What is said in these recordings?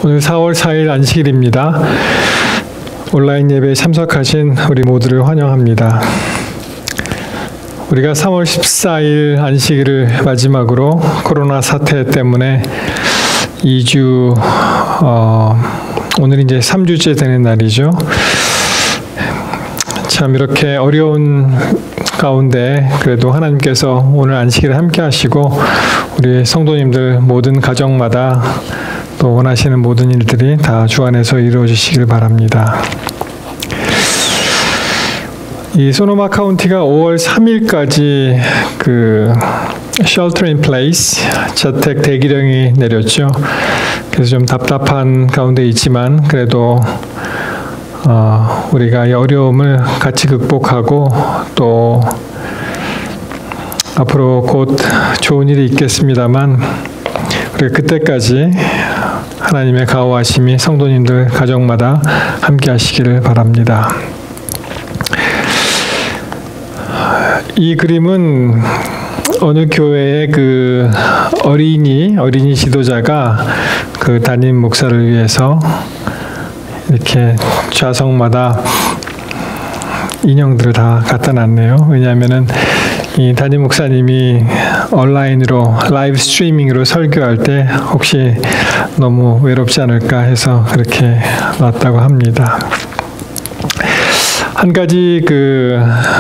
오늘 4월 4일 안식일입니다. 온라인 예배에 참석하신 우리 모두를 환영합니다. 우리가 3월 14일 안식일을 마지막으로 코로나 사태 때문에 2주, 오늘 이제 3주째 되는 날이죠. 참 이렇게 어려운 가운데 그래도 하나님께서 오늘 안식일을 함께 하시고 우리 성도님들 모든 가정마다 또 원하시는 모든 일들이 다 주 안에서 이루어지시길 바랍니다. 이 소노마 카운티가 5월 3일까지 그 shelter in place 자택 대기령이 내렸죠. 그래서 좀 답답한 가운데 있지만 그래도 우리가 이 어려움을 같이 극복하고 또 앞으로 곧 좋은 일이 있겠습니다만 우리가 그때까지 하나님의 가호하심이 성도님들 가정마다 함께 하시기를 바랍니다. 이 그림은 어느 교회의 그 어린이 지도자가 그 담임 목사를 위해서 이렇게 좌석마다 인형들을 다 갖다 놨네요. 왜냐하면은 이 담임 목사님이 온라인으로 라이브 스트리밍으로 설교할 때 혹시 너무 외롭지 않을까 해서 그렇게 놨다고 합니다. 한 가지 그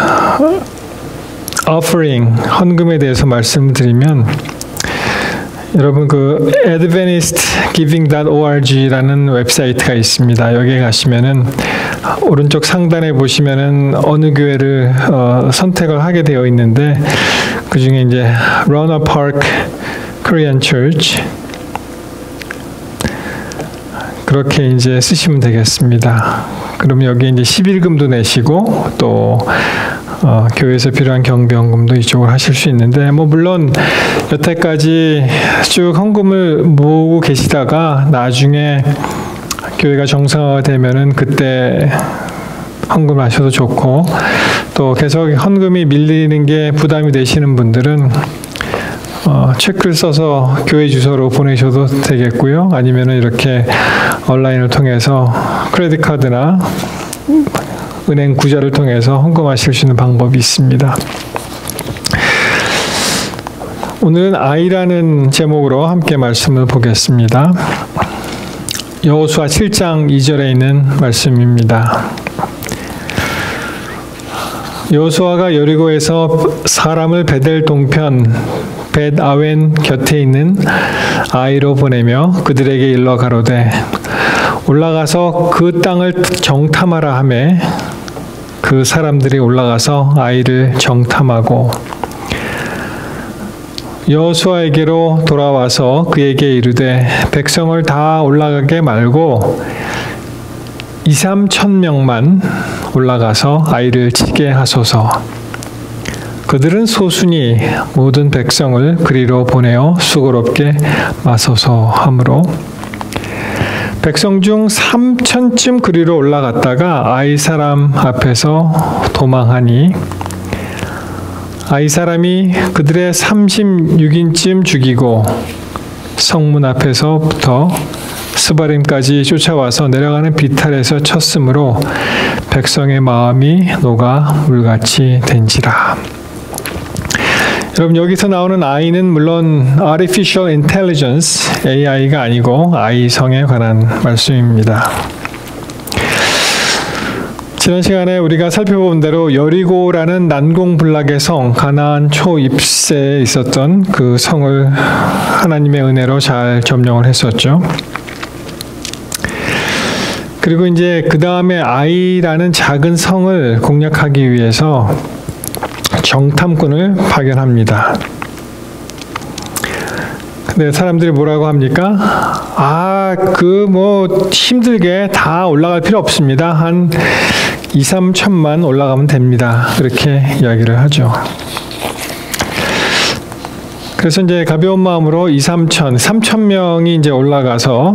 offering 헌금에 대해서 말씀드리면 여러분 그 adventistgiving.org라는 웹사이트가 있습니다. 여기에 가시면은 오른쪽 상단에 보시면은 어느 교회를 선택을 하게 되어 있는데 그 중에 이제 Rohnert Park Korean Church 그렇게 이제 쓰시면 되겠습니다. 그러면 여기 이제 11금도 내시고 또 교회에서 필요한 경비헌금도 이쪽으로 하실 수 있는데 뭐 물론 여태까지 쭉 헌금을 모으고 계시다가 나중에 교회가 정상화되면은 그때 헌금하셔도 좋고 또 계속 헌금이 밀리는 게 부담이 되시는 분들은 체크를 써서 교회 주소로 보내셔도 되겠고요. 아니면은 이렇게 온라인을 통해서 크레딧 카드나 은행 구자를 통해서 헌금하실 수 있는 방법이 있습니다. 오늘은 아이라는 제목으로 함께 말씀을 보겠습니다. 여호수아 7장 2절에 있는 말씀입니다. 여호수아가 여리고에서 사람을 베델 동편 벳아웬 곁에 있는 아이로 보내며 그들에게 일러 가로되 올라가서 그 땅을 정탐하라 하매 그 사람들이 올라가서 아이를 정탐하고 여호수아에게로 돌아와서 그에게 이르되 백성을 다 올라가게 말고 2-3천 명만 올라가서 아이를 치게 하소서. 그들은 소순이 모든 백성을 그리로 보내어 수고롭게 마소서 하므로 백성 중 3천쯤 그리로 올라갔다가 아이 사람 앞에서 도망하니 아이 사람이 그들의 36인쯤 죽이고 성문 앞에서부터 스바림까지 쫓아와서 내려가는 비탈에서 쳤으므로 백성의 마음이 녹아 물같이 된지라. 여러분 여기서 나오는 아이는 물론 Artificial Intelligence, AI가 아니고 아이성에 관한 말씀입니다. 지난 시간에 우리가 살펴본 대로 여리고라는 난공불락의 성, 가나안 초입세에 있었던 그 성을 하나님의 은혜로 잘 점령을 했었죠. 그리고 이제 그 다음에 아이라는 작은 성을 공략하기 위해서 정탐꾼을 파견합니다. 근데 사람들이 뭐라고 합니까? 힘들게 다 올라갈 필요 없습니다. 한 2-3천만 올라가면 됩니다. 그렇게 이야기를 하죠. 그래서 이제 가벼운 마음으로 3천 명이 이제 올라가서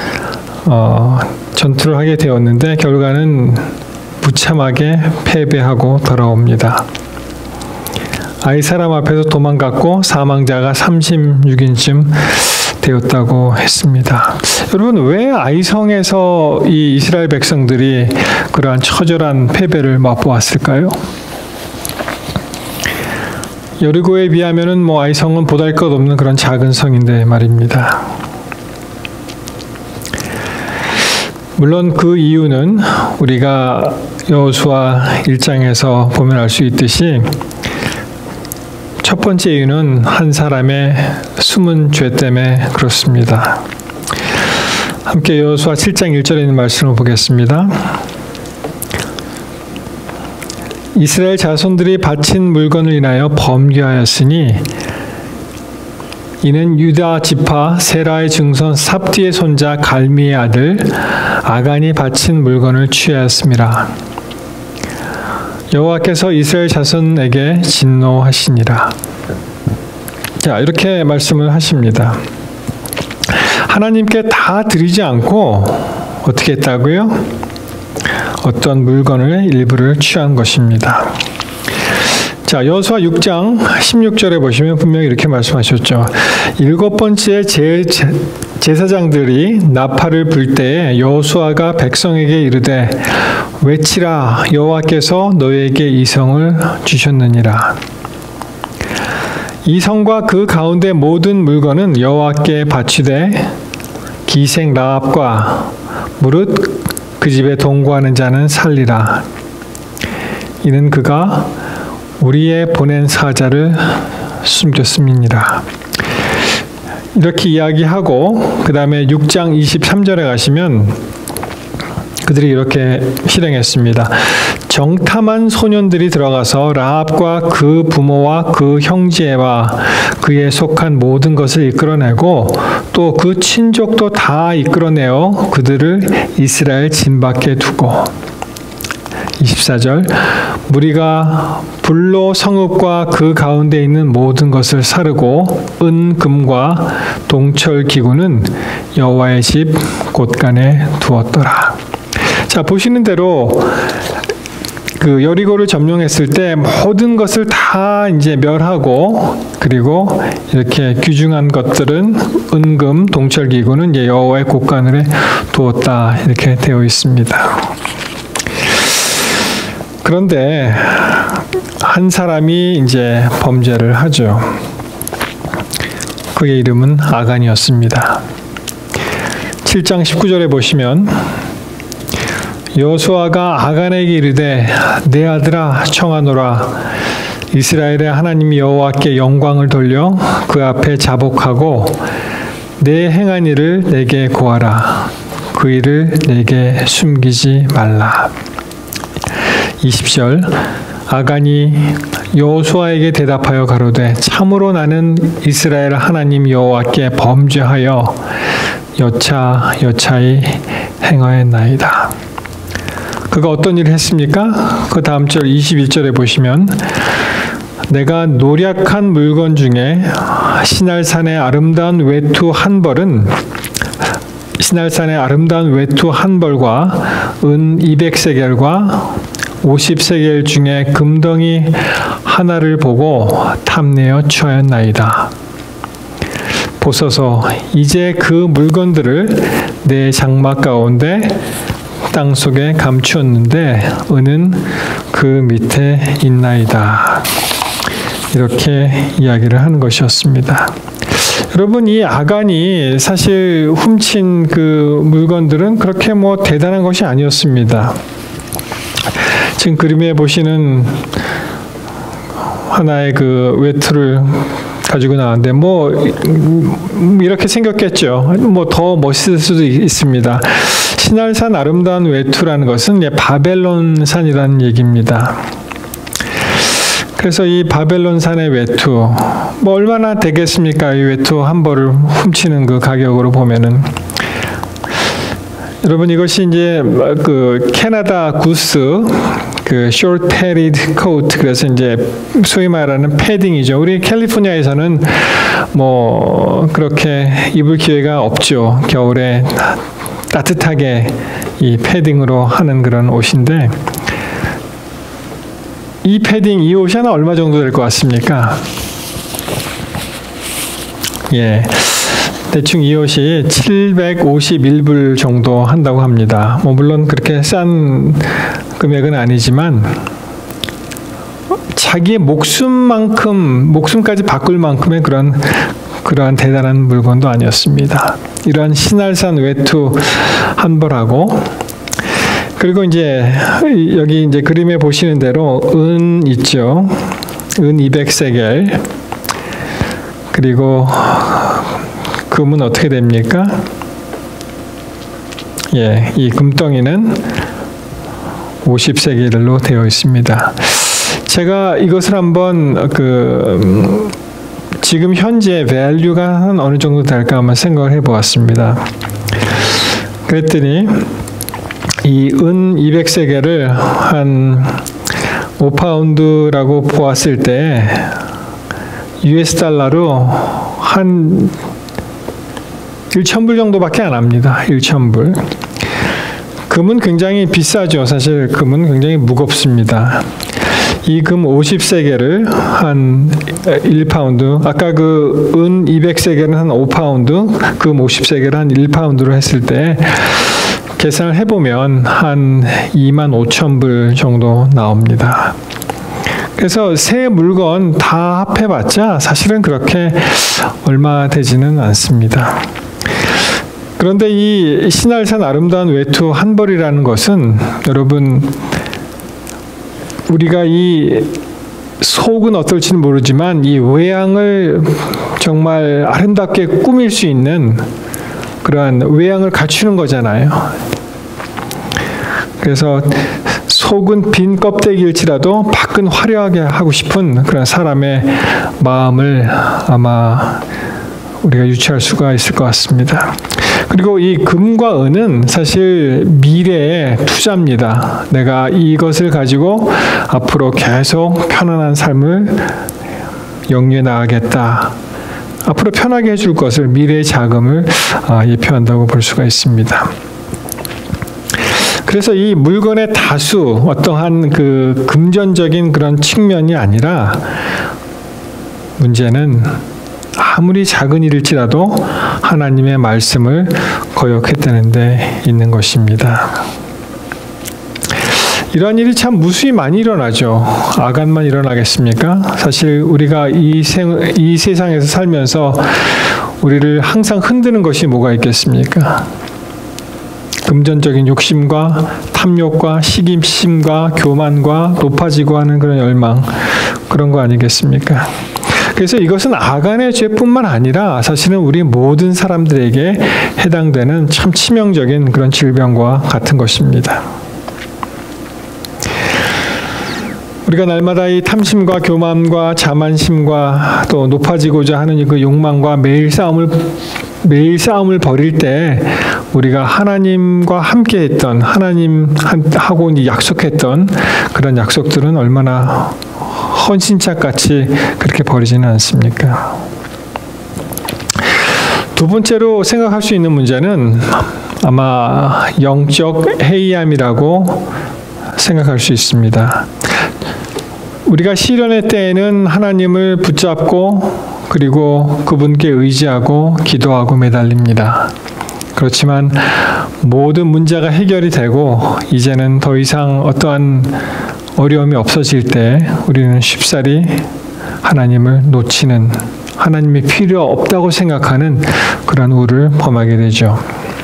전투를 하게 되었는데 결과는 무참하게 패배하고 돌아옵니다. 아이 사람 앞에서 도망갔고 사망자가 36인쯤 되었다고 했습니다. 여러분, 왜 아이성에서 이 이스라엘 백성들이 그러한 처절한 패배를 맛보았을까요? 여리고에 비하면은 뭐 아이성은 보잘것없는 그런 작은 성인데 말입니다. 물론 그 이유는 우리가 여호수아 1장에서 보면 알 수 있듯이 첫 번째 이유는 한 사람의 숨은 죄 때문에 그렇습니다. 함께 여호수아 7장 1절에 있는 말씀을 보겠습니다. 이스라엘 자손들이 바친 물건을 인하여 범죄하였으니 이는 유다 지파 세라의 증손 삽디의 손자 갈미의 아들 아간이 바친 물건을 취하였습니다. 여호와께서 이스라엘 자손에게 진노하시니라. 자, 이렇게 말씀을 하십니다. 하나님께 다 드리지 않고 어떻게 했다고요? 어떤 물건을 일부를 취한 것입니다. 자, 여호수아 6장 16절에 보시면 분명히 이렇게 말씀하셨죠. 7번째 제사장들이 나팔을 불 때에 여호수아가 백성에게 이르되 외치라, 여호와께서 너희에게 이 성을 주셨느니라. 이 성과 그 가운데 모든 물건은 여호와께 바치되 기생 라합과 무릇 그 집에 동거하는 자는 살리라. 이는 그가 우리의 보낸 사자를 숨겼음이니라. 이렇게 이야기하고 그 다음에 6장 23절에 가시면 그들이 이렇게 실행했습니다. 정탐한 소년들이 들어가서 라합과 그 부모와 그 형제와 그에 속한 모든 것을 이끌어내고 또 그 친족도 다 이끌어내어 그들을 이스라엘 진 밖에 두고 24절 무리가 불로 성읍과 그 가운데 있는 모든 것을 사르고 은, 금과 동철 기구는 여호와의 집 곳간에 두었더라. 자, 보시는 대로 그 여리고를 점령했을 때 모든 것을 다 이제 멸하고 그리고 이렇게 귀중한 것들은 은금, 동철 기구는 이제 여호와의 곳간에 두었다 이렇게 되어 있습니다. 그런데 한 사람이 이제 범죄를 하죠. 그의 이름은 아간이었습니다. 7장 19절에 보시면 여호수아가 아간에게 이르되 내 아들아 청하노라. 이스라엘의 하나님 여호와께 영광을 돌려 그 앞에 자복하고 내 행한 일을 내게 고하라. 그 일을 내게 숨기지 말라. 20절 아간이 여호수아에게 대답하여 가로되 참으로 나는 이스라엘 하나님 여호와께 범죄하여 여차여차히 행하였나이다. 그가 어떤 일을 했습니까? 그 다음 절 21절에 보시면 내가 노략한 물건 중에 시날산의 아름다운 외투 한 벌은 시날산의 아름다운 외투 한 벌과 은 200세겔과 50세겔 중에 금덩이 하나를 보고 탐내어 취하였나이다. 보소서 이제 그 물건들을 내 장막 가운데 땅 속에 감추었는데 은은 그 밑에 있나이다. 이렇게 이야기를 하는 것이었습니다. 여러분, 이 아간이 사실 훔친 그 물건들은 그렇게 뭐 대단한 것이 아니었습니다. 지금 그림에 보시는 하나의 그 외투를 가지고 나왔는데 뭐 이렇게 생겼겠죠. 뭐 더 멋있을 수도 있습니다. 시날산 아름다운 외투라는 것은 바벨론산이라는 얘기입니다. 그래서 이 바벨론산의 외투 뭐 얼마나 되겠습니까? 이 외투 한 벌을 훔치는 그 가격으로 보면은 여러분 이것이 이제 그 캐나다 구스 그 short padded coat 그래서 이제 소위 말하는 패딩이죠. 우리 캘리포니아에서는 뭐 그렇게 입을 기회가 없죠. 겨울에 따뜻하게 이 패딩으로 하는 그런 옷인데 이 패딩 이 옷이 하나 얼마 정도 될 것 같습니까? 예. 대충 이 옷이 751불 정도 한다고 합니다. 뭐 물론 그렇게 싼 금액은 아니지만 자기의 목숨까지 바꿀 만큼의 그러한 대단한 물건도 아니었습니다. 이러한 신할산 외투 한 벌하고, 그리고 이제 여기 이제 그림에 보시는 대로 은 있죠. 은 200세겔. 그리고 금은 어떻게 됩니까? 예, 이 금덩이는 50세겔로 되어 있습니다. 제가 이것을 한번 지금 현재 밸류가 한 어느 정도 될까 한번 생각을 해보았습니다. 그랬더니 이 은 200세겔을 한 5파운드라고 보았을 때 US 달러로 한 1,000불 정도밖에 안 합니다. 1,000불. 금은 굉장히 비싸죠. 사실 금은 굉장히 무겁습니다. 이 금 50세겔을 한 1파운드, 아까 그 은 200세겔은 한 5파운드, 금 50세겔을 한 1파운드로 했을 때 계산을 해보면 한 25,000불 정도 나옵니다. 그래서 새 물건 다 합해봤자 사실은 그렇게 얼마 되지는 않습니다. 그런데 이 신할산 아름다운 외투 한 벌이라는 것은 여러분, 우리가 이 속은 어떨지는 모르지만 이 외양을 정말 아름답게 꾸밀 수 있는 그러한 외양을 갖추는 거잖아요. 그래서 속은 빈 껍데기일지라도 밖은 화려하게 하고 싶은 그런 사람의 마음을 아마 우리가 유추할 수가 있을 것 같습니다. 그리고 이 금과 은은 사실 미래의 투자입니다. 내가 이것을 가지고 앞으로 계속 편안한 삶을 영위해 나가겠다. 앞으로 편하게 해줄 것을, 미래의 자금을 예표한다고 볼 수가 있습니다. 그래서 이 물건의 다수, 어떠한 그 금전적인 그런 측면이 아니라 문제는 아무리 작은 일일지라도 하나님의 말씀을 거역했다는 데 있는 것입니다. 이러한 일이 참 무수히 많이 일어나죠. 아간만 일어나겠습니까? 사실 우리가 이 세상에서 살면서 우리를 항상 흔드는 것이 뭐가 있겠습니까? 금전적인 욕심과 탐욕과 시기심과 교만과 높아지고 하는 그런 열망, 그런 거 아니겠습니까? 그래서 이것은 아간의 죄뿐만 아니라 사실은 우리 모든 사람들에게 해당되는 참 치명적인 그런 질병과 같은 것입니다. 우리가 날마다 이 탐심과 교만과 자만심과 또 높아지고자 하는 그 욕망과 매일 싸움을 벌일 때 우리가 하나님과 함께 했던, 하나님하고 약속했던 그런 약속들은 얼마나 헌신짝같이 그렇게 벌이지는 않습니까? 두 번째로 생각할 수 있는 문제는 아마 영적 해이함이라고 생각할 수 있습니다. 우리가 시련의 때에는 하나님을 붙잡고 그리고 그분께 의지하고 기도하고 매달립니다. 그렇지만 모든 문제가 해결이 되고 이제는 더 이상 어떠한 어려움이 없어질 때 우리는 쉽사리 하나님을 놓치는, 하나님이 필요 없다고 생각하는 그런 우를 범하게 되죠.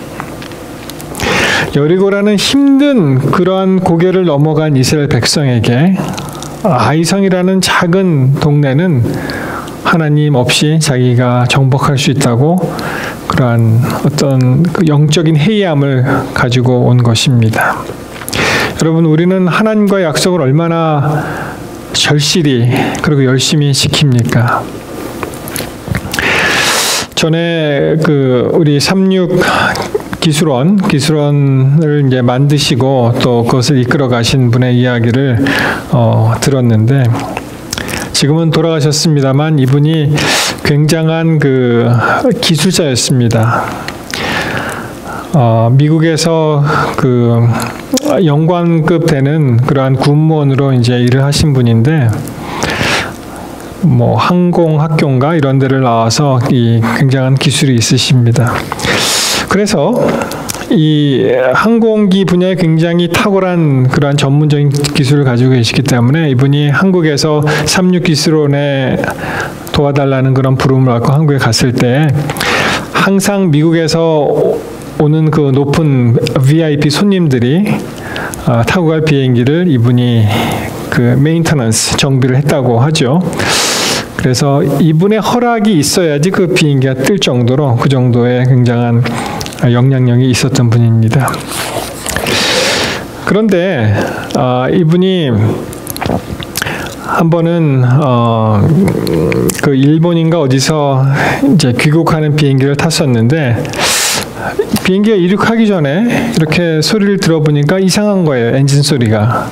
여리고라는 힘든 그러한 고개를 넘어간 이스라엘 백성에게 아이성이라는 작은 동네는 하나님 없이 자기가 정복할 수 있다고 그러한 어떤 그 영적인 해이함을 가지고 온 것입니다. 여러분, 우리는 하나님과의 약속을 얼마나 절실히 그리고 열심히 지킵니까? 전에 우리 36 기술원을 이제 만드시고 또 그것을 이끌어 가신 분의 이야기를 들었는데, 지금은 돌아가셨습니다만 이분이 굉장한 그 기술자였습니다. 미국에서 그 영관급 되는 그러한 군무원으로 이제 일을 하신 분인데, 뭐 항공학교인가 이런 데를 나와서 이 굉장한 기술이 있으십니다. 그래서 이 항공기 분야에 굉장히 탁월한 그러한 전문적인 기술을 가지고 계시기 때문에 이분이 한국에서 36기술원에 도와달라는 그런 부름을 받고 한국에 갔을 때 항상 미국에서 오는 그 높은 VIP 손님들이 타고 갈 비행기를 이분이 그 메인터넌스 정비를 했다고 하죠. 그래서 이분의 허락이 있어야지 그 비행기가 뜰 정도로 그 정도의 굉장한 영향력이 있었던 분입니다. 그런데 이분이 한 번은 그 일본인가 어디서 이제 귀국하는 비행기를 탔었는데 비행기가 이륙하기 전에 이렇게 소리를 들어보니까 이상한 거예요. 엔진 소리가.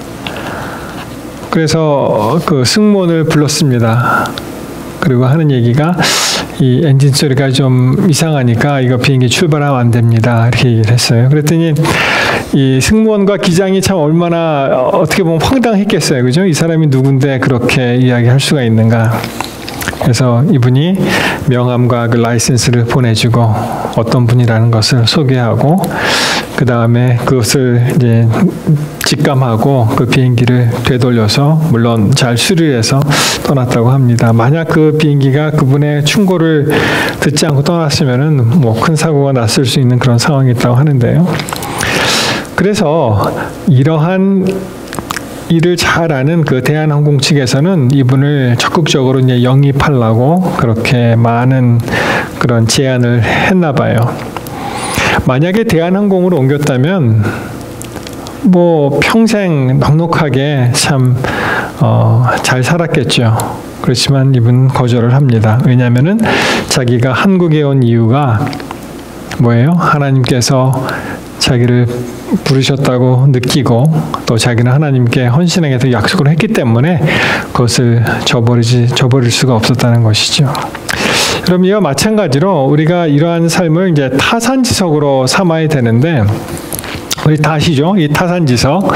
그래서 그 승무원을 불렀습니다. 그리고 하는 얘기가 이 엔진 소리가 좀 이상하니까 이거 비행기 출발하면 안 됩니다. 이렇게 얘기를 했어요. 그랬더니 이 승무원과 기장이 참 얼마나 어떻게 보면 황당했겠어요. 그죠? 이 사람이 누군데 그렇게 이야기할 수가 있는가. 그래서 이분이 명함과 그 라이센스를 보내주고 어떤 분이라는 것을 소개하고 그 다음에 그것을 이제 직감하고 그 비행기를 되돌려서 물론 잘 수리해서 떠났다고 합니다. 만약 그 비행기가 그분의 충고를 듣지 않고 떠났으면은 뭐 큰 사고가 났을 수 있는 그런 상황이 있다고 하는데요. 그래서 이러한 일을 잘 아는 그 대한항공 측에서는 이분을 적극적으로 이제 영입하려고 그렇게 많은 그런 제안을 했나 봐요. 만약에 대한항공으로 옮겼다면 뭐 평생 넉넉하게 참 잘 살았겠죠. 그렇지만 이분은 거절을 합니다. 왜냐하면은 자기가 한국에 온 이유가 뭐예요? 하나님께서 자기를 부르셨다고 느끼고 또 자기는 하나님께 헌신하겠다고 약속을 했기 때문에 그것을 저버릴 수가 없었다는 것이죠. 그럼 이와 마찬가지로 우리가 이러한 삶을 이제 타산지석으로 삼아야 되는데 우리 다 아시죠? 이 타산지석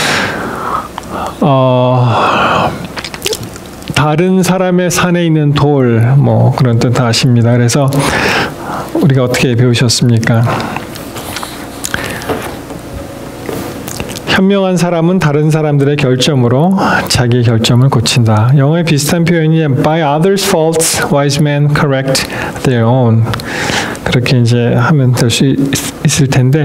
다른 사람의 산에 있는 돌 뭐 그런 뜻 다 아십니다. 그래서 우리가 어떻게 배우셨습니까? 현명한 사람은 다른 사람들의 결점으로 자기의 결점을 고친다. 영어에 비슷한 표현이 By others' faults, wise men correct their own. 그렇게 이제 하면 될 수 있을 텐데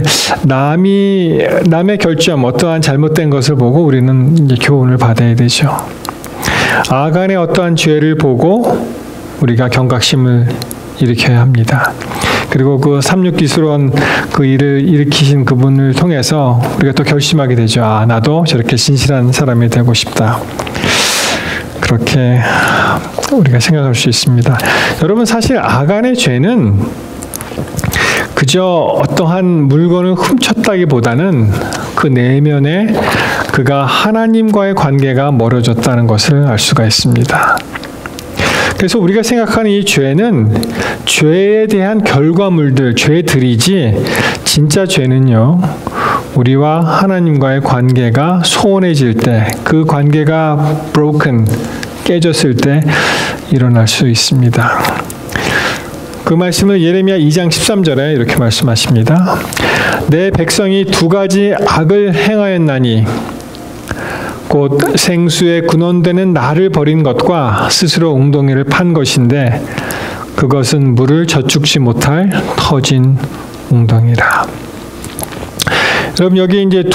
남의 결점, 어떠한 잘못된 것을 보고 우리는 이제 교훈을 받아야 되죠. 아간의 어떠한 죄를 보고 우리가 경각심을 일으켜야 합니다. 그리고 그 36기술원 그 일을 일으키신 그분을 통해서 우리가 또 결심하게 되죠. 아, 나도 저렇게 신실한 사람이 되고 싶다. 그렇게 우리가 생각할 수 있습니다. 여러분, 사실 아간의 죄는 그저 어떠한 물건을 훔쳤다기보다는 그 내면에 그가 하나님과의 관계가 멀어졌다는 것을 알 수가 있습니다. 그래서 우리가 생각하는 이 죄는 죄에 대한 결과물들, 죄들이지 진짜 죄는요, 우리와 하나님과의 관계가 소원해질 때, 그 관계가 broken, 깨졌을 때 일어날 수 있습니다. 그 말씀을 예레미야 2장 13절에 이렇게 말씀하십니다. 내 백성이 두 가지 악을 행하였나니 곧 생수에 근원되는 나를 버린 것과 스스로 웅덩이를 판 것인데 그것은 물을 저축지 못할 터진 웅덩이라. 여러분, 여기 이제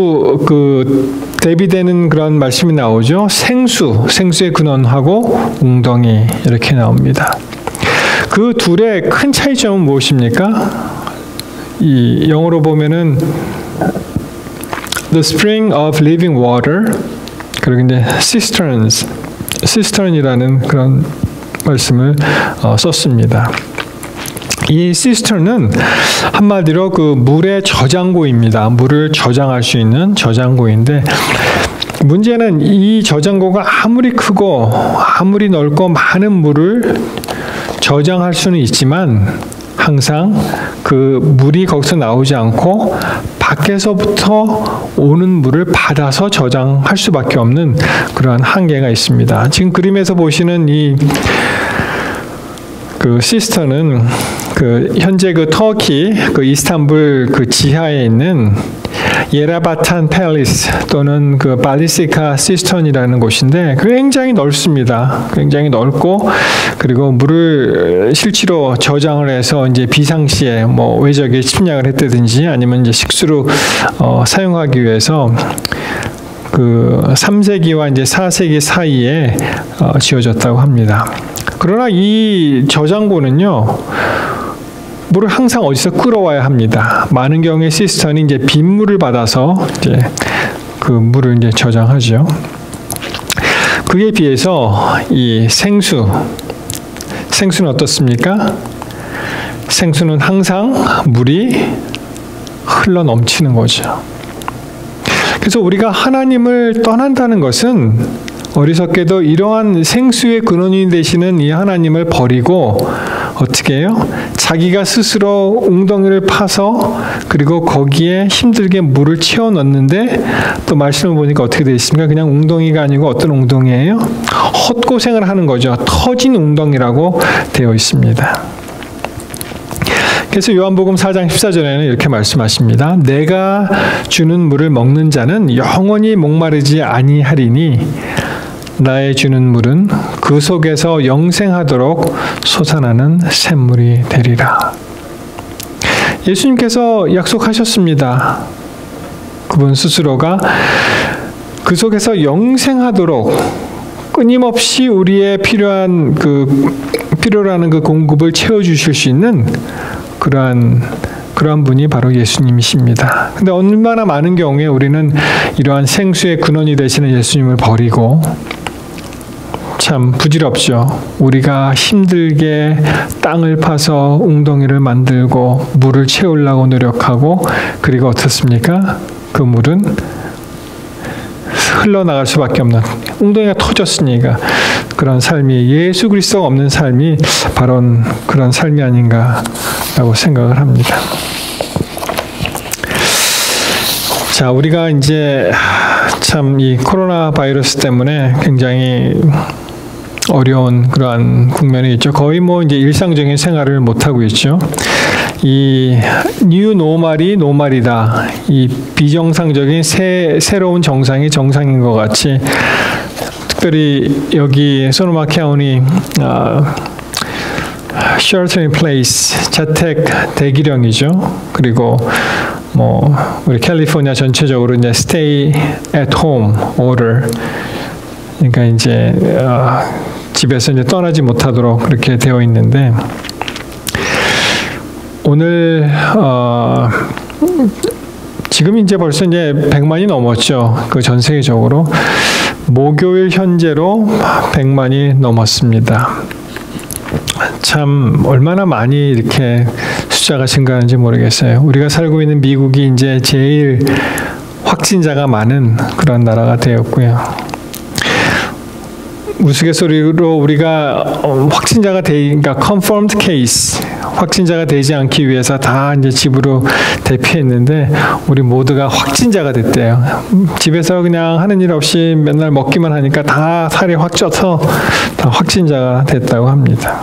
대비되는 그런 말씀이 나오죠. 생수의 근원하고 웅덩이 이렇게 나옵니다. 그 둘의 큰 차이점은 무엇입니까? 이 영어로 보면은 The spring of living water, 그리고 이제 cistern이라는 그런 말씀을 썼습니다. 이 시스터는 한마디로 그 물의 저장고입니다. 물을 저장할 수 있는 저장고인데, 문제는 이 저장고가 아무리 크고 아무리 넓고 많은 물을 저장할 수는 있지만 항상 그 물이 거기서 나오지 않고 밖에서부터 오는 물을 받아서 저장할 수밖에 없는 그러한 한계가 있습니다. 지금 그림에서 보시는 그 시스터는 현재 터키 이스탄불 지하에 있는 예라바탄 팰리스 또는 발리시카 시스턴이라는 곳인데 굉장히 넓습니다. 굉장히 넓고 그리고 물을 실제로 저장을 해서 이제 비상시에 외적에 침략을 했다든지 아니면 이제 식수로 사용하기 위해서 3세기와 이제 4세기 사이에 지어졌다고 합니다. 그러나 이 저장고는요, 물을 항상 어디서 끌어와야 합니다. 많은 경우에 시스턴이 이제 빗물을 받아서 이제 그 물을 이제 저장하죠. 그에 비해서 이 생수는 어떻습니까? 생수는 항상 물이 흘러 넘치는 거죠. 그래서 우리가 하나님을 떠난다는 것은 어리석게도 이러한 생수의 근원이 되시는 이 하나님을 버리고 어떻게 해요? 자기가 스스로 웅덩이를 파서 그리고 거기에 힘들게 물을 채워 넣는데 또 말씀을 보니까 어떻게 되어 있습니까? 그냥 웅덩이가 아니고 어떤 웅덩이예요? 헛고생을 하는 거죠. 터진 웅덩이라고 되어 있습니다. 그래서 요한복음 4장 14절에는 이렇게 말씀하십니다. 내가 주는 물을 먹는 자는 영원히 목마르지 아니하리니 나의 주는 물은 그 속에서 영생하도록 솟아나는 샘물이 되리라. 예수님께서 약속하셨습니다. 그분 스스로가 그 속에서 영생하도록 끊임없이 우리의 필요한 필요라는 그 공급을 채워주실 수 있는 그러한 분이 바로 예수님이십니다. 근데 얼마나 많은 경우에 우리는 이러한 생수의 근원이 되시는 예수님을 버리고 참 부질없죠. 우리가 힘들게 땅을 파서 웅덩이를 만들고 물을 채우려고 노력하고 그리고 어떻습니까? 그 물은 흘러나갈 수밖에 없는 웅덩이가 터졌으니까 그런 삶이 예수 그리스도가 없는 삶이 바로 그런 삶이 아닌가라고 생각을 합니다. 자, 우리가 이제 참 이 코로나 바이러스 때문에 굉장히 어려운 그러한 국면이 있죠. 거의 이제 일상적인 생활을 못 하고 있죠. 이 뉴 노말이 노말이다. 이 비정상적인 새로운 정상이 정상인 것 같이 특별히 여기 소노마 카운티 shelter in place 자택 대기령이죠. 그리고 우리 캘리포니아 전체적으로 이제 stay at home order. 그러니까 이제 집에서 이제 떠나지 못하도록 그렇게 되어 있는데 오늘 지금 이제 벌써 이제 100만이 넘었죠. 그 전 세계적으로 목요일 현재로 100만이 넘었습니다. 참 얼마나 많이 이렇게 숫자가 증가하는지 모르겠어요. 우리가 살고 있는 미국이 이제 제일 확진자가 많은 그런 나라가 되었고요. 우스갯소리로 우리가 확진자가 그러니까 confirmed case, 확진자가 되지 않기 위해서 다 이제 집으로 대피했는데 우리 모두가 확진자가 됐대요. 집에서 그냥 하는 일 없이 맨날 먹기만 하니까 다 살이 확 쪄서 다 확진자가 됐다고 합니다.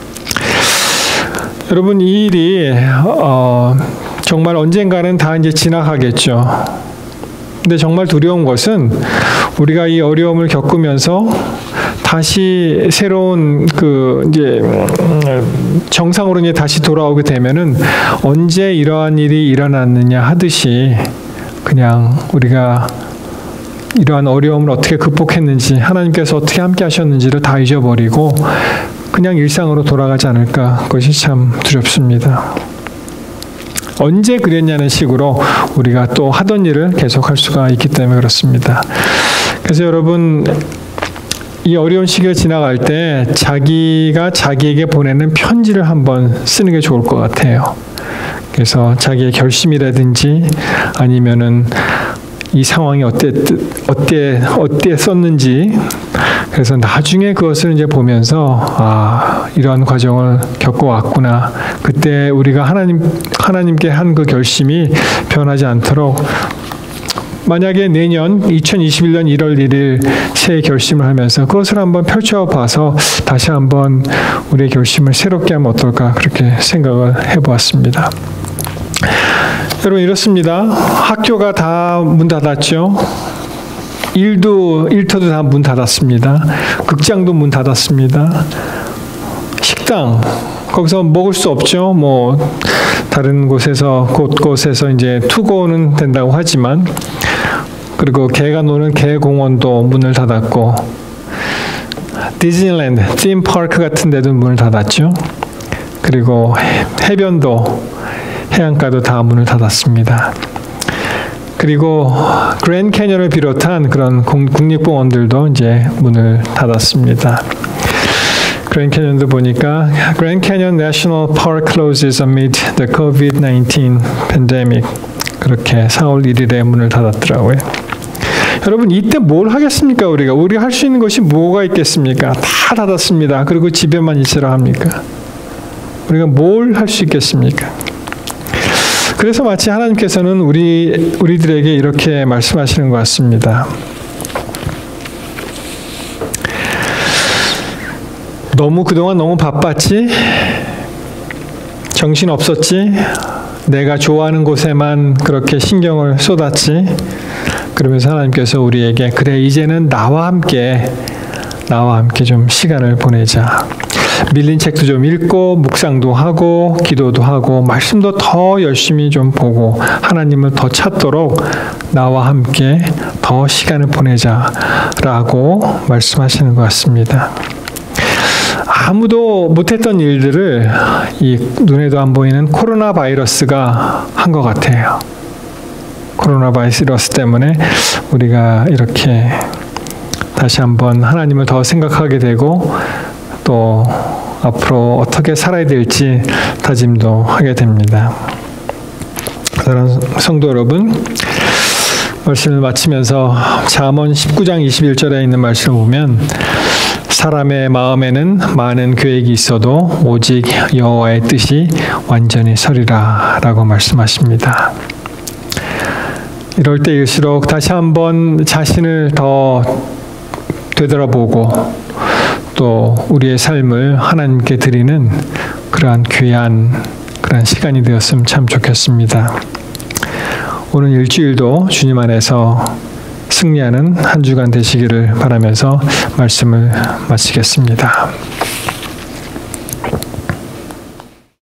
여러분, 이 일이 정말 언젠가는 다 이제 지나가겠죠. 근데 정말 두려운 것은 우리가 이 어려움을 겪으면서 다시 새로운 이제 정상으로 이제 다시 돌아오게 되면은 언제 이러한 일이 일어났느냐 하듯이 그냥 우리가 이러한 어려움을 어떻게 극복했는지 하나님께서 어떻게 함께 하셨는지를 다 잊어버리고 그냥 일상으로 돌아가지 않을까. 그것이 참 두렵습니다. 언제 그랬냐는 식으로 우리가 또 하던 일을 계속할 수가 있기 때문에 그렇습니다. 그래서 여러분, 이 어려운 시기를 지나갈 때 자기가 자기에게 보내는 편지를 한번 쓰는 게 좋을 것 같아요. 그래서 자기의 결심이라든지 아니면은 이 상황이 어땠었는지, 그래서 나중에 그것을 이제 보면서 이러한 과정을 겪어왔구나. 그때 우리가 하나님께 한 그 결심이 변하지 않도록 만약에 내년 2021년 1월 1일 새해 결심을 하면서 그것을 한번 펼쳐봐서 다시 한번 우리의 결심을 새롭게 하면 어떨까 그렇게 생각을 해보았습니다. 여러분 이렇습니다. 학교가 다 문 닫았죠. 일터도 다 문 닫았습니다. 극장도 문 닫았습니다. 식당 거기서 먹을 수 없죠. 뭐 다른 곳에서 곳곳에서 이제 투고는 된다고 하지만 그리고 개가 노는 개공원도 문을 닫았고 디즈니랜드, 팀파크 같은 데도 문을 닫았죠. 그리고 해변도 해안가도 다 문을 닫았습니다. 그리고 그랜드 캐년을 비롯한 그런 국립공원들도 이제 문을 닫았습니다. 그랜드 캐년도 보니까 Grand Canyon National Park closes amid the COVID-19 pandemic. 그렇게 4월 1일에 문을 닫았더라고요. 여러분 이때 뭘 하겠습니까? 우리가 할 수 있는 것이 뭐가 있겠습니까? 다 닫았습니다. 그리고 집에만 있으라 합니까? 우리가 뭘 할 수 있겠습니까? 그래서 마치 하나님께서는 우리들에게 이렇게 말씀하시는 것 같습니다. 그동안 너무 바빴지? 정신 없었지? 내가 좋아하는 곳에만 그렇게 신경을 쏟았지? 그러면서 하나님께서 우리에게 그래 이제는 나와 함께 좀 시간을 보내자. 밀린 책도 좀 읽고 묵상도 하고 기도도 하고 말씀도 더 열심히 좀 보고 하나님을 더 찾도록 나와 함께 더 시간을 보내자라고 말씀하시는 것 같습니다. 아무도 못했던 일들을 이 눈에도 안 보이는 코로나 바이러스가 한 것 같아요. 코로나 바이러스 때문에 우리가 이렇게 다시 한번 하나님을 더 생각하게 되고 또 앞으로 어떻게 살아야 될지 다짐도 하게 됩니다. 사랑하는 성도 여러분, 말씀을 마치면서 잠언 19장 21절에 있는 말씀을 보면 사람의 마음에는 많은 계획이 있어도 오직 여호와의 뜻이 완전히 서리라 라고 말씀하십니다. 이럴 때일수록 다시 한번 자신을 더 되돌아보고 또 우리의 삶을 하나님께 드리는 그러한 귀한 그런 시간이 되었으면 참 좋겠습니다. 오늘 일주일도 주님 안에서 승리하는 한 주간 되시기를 바라면서 말씀을 마치겠습니다.